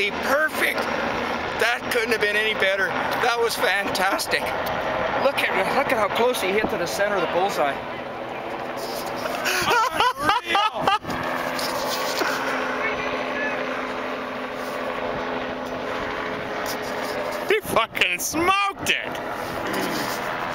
absolutely perfect. That couldn't have been any better. That was fantastic. Look at how close he hit to the center of the bullseye. He fucking smoked it.